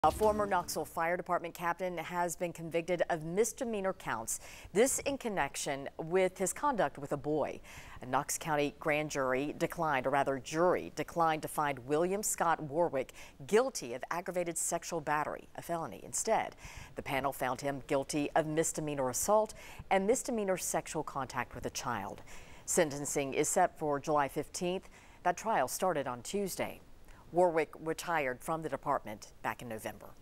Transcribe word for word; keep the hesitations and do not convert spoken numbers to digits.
A former Knoxville Fire Department captain has been convicted of misdemeanor counts, this in connection with his conduct with a boy. A Knox County grand jury declined, or rather jury declined to find William Scott Warwick guilty of aggravated sexual battery, a felony. Instead, the panel found him guilty of misdemeanor assault and misdemeanor sexual contact with a child. Sentencing is set for July fifteenth. That trial started on Tuesday. Warwick retired from the department back in November.